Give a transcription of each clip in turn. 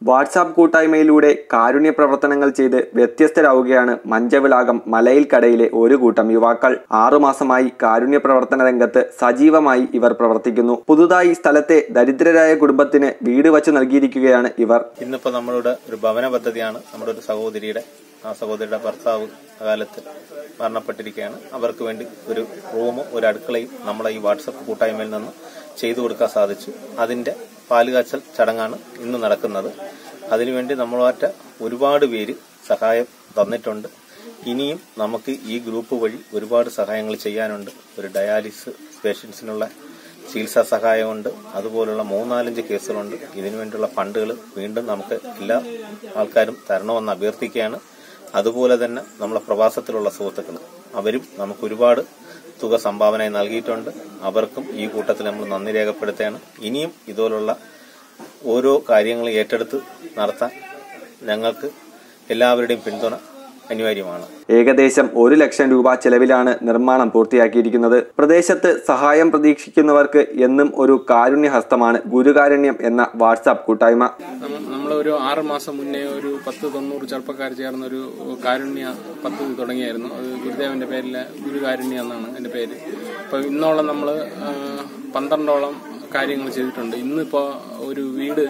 WhatsApp കൂട്ടായ്മയിലൂടെ കാരുണ്യ പ്രവർത്തനങ്ങൾ ചെയ്ത് വ്യത്യസ്തരാവുകയാണ് മഞ്ചവിളാകം മലയിൽക്കടയിലെ ഒരു കൂട്ടം യുവാക്കൾ. 6 മാസമായി കാരുണ്യ പ്രവർത്തന രംഗത്ത് സജീവമായി ഇവർ പ്രവർത്തിക്കുന്നു. പുതുതായി സ്ഥലത്തെ ദരിദ്രരായ കുടുംബത്തിന് വീട് വച്ചു നൽകിയിരിക്കുകയാണ് ഇവർ. ഇന്നിപ്പോൾ നമ്മളുടെ ഒരു ഭവന പദ്ധതിയാണ്. നമ്മുടെ ഒരു സഹോദരിയുടെ ഭർത്താവ് കാലത്ത് മരണപ്പെട്ടിരിക്കുകയാണ്. അവർക്ക് വേണ്ടി ഒരു റൂമും ഒരു അടുക്കളയും നമ്മളെ ഈ വാട്സപ്പ് കൂട്ടായ്മയിൽ നിന്ന് ചെയ്തു കൊടുക്കാൻ സാധിച്ചു. അതിന്റെ പാലുകാച്ചൽ ചടങ്ങാണ് ഇന്ന് നടക്കുന്നത്. അതിനുവേണ്ടി നമ്മളാറ്റ ഒരുപാട് പേര് സഹായം തന്നിട്ടുണ്ട്. ഇനിയും നമുക്ക് ഈ ഗ്രൂപ്പ് വഴി ഒരുപാട് സഹായങ്ങൾ ചെയ്യാനുണ്ട്. ഒരു ഡയാലിസിസ് പേഷ്യൻസിനുള്ള ചികിത്സാ സഹായമുണ്ട്. അതുപോലുള്ള 3-4 കേസുകളുണ്ട്. ഇതിനുവേണ്ടിയുള്ള ഫണ്ടുകൾ വീണ്ടും നമുക്ക് എല്ലാ ആൾക്കാരും തരണമെന്ന് അഭ്യർത്ഥിക്കുകയാണ്. അതുപോലെ തന്നെ നമ്മളെ പ്രവാസത്തിലുള്ള സുഹൃത്തുക്കൾ അവരും നമുക്ക് ഒരുപാട് തുക സംഭാവനയായി നൽകിയിട്ടുണ്ട്. അവർക്കും ഈ കൂട്ടത്തിൽ നമ്മൾ നന്ദി രേഖപ്പെടുത്തുകയാണ്. ഇനിയും ഇതുപോലുള്ള ഓരോ കാര്യങ്ങളും ഏറ്റെടുത്ത് നടത്താൻ ഞങ്ങൾക്ക് എല്ലാവരുടെയും പിന്തുണ അനിവാര്യമാണ്. ഏകദേശം 1 ലക്ഷം രൂപ ചെലവിലാണ് നിർമ്മാണം പൂർത്തിയാക്കിയിരിക്കുന്നത്. പ്രദേശത്ത് സഹായം പ്രതീക്ഷിക്കുന്നവർക്ക് എന്നും ഒരു കാരുണ്യഹസ്തമാണ് ഗുരുകാരുണ്യം എന്ന വാട്സാപ്പ് കൂട്ടായ്മ. നമ്മളൊരു 6 മാസം മുന്നേ ഒരു 10-90 ചെറുപ്പക്കാർ ചേർന്ന ഒരു കാരുണ്യ പദ്ധതി തുടങ്ങിയായിരുന്നു. അത് ഗുരുദേവന്റെ പേരിലെ ഗുരുകാരുണ്യ എന്നാണ് എന്റെ പേര്. അപ്പൊ ഇന്നോളം നമ്മൾ 12ഓളം കാര്യങ്ങൾ ചെയ്തിട്ടുണ്ട്. ഇന്നിപ്പോ ഒരു വീട്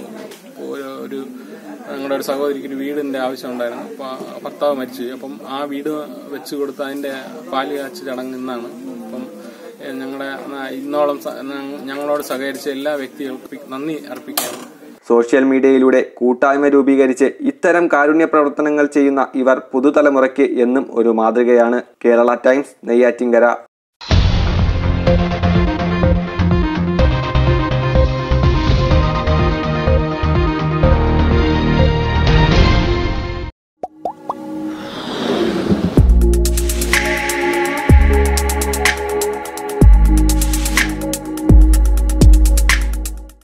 ഞങ്ങളുടെ ഒരു സഹോദരിക്ക് ഒരു വീടിന്റെ ആവശ്യം ഉണ്ടായിരുന്നു. അപ്പൊ ഭർത്താവ് മരിച്ചു. അപ്പം ആ വീട് വെച്ചു കൊടുത്ത് അതിന്റെ പാല് കാച്ച് ചടങ്ങ് ഇന്നാണ്. അപ്പം ഇന്നോളം ഞങ്ങളോട് സഹകരിച്ച എല്ലാ വ്യക്തികൾക്കും നന്ദി അർപ്പിക്കുകയാണ്. സോഷ്യൽ മീഡിയയിലൂടെ കൂട്ടായ്മ രൂപീകരിച്ച് ഇത്തരം കാരുണ്യ പ്രവർത്തനങ്ങൾ ചെയ്യുന്ന ഇവർ പുതുതലമുറയ്ക്ക് എന്നും ഒരു മാതൃകയാണ്. കേരള ടൈംസ്, നെയ്യാറ്റിൻകര.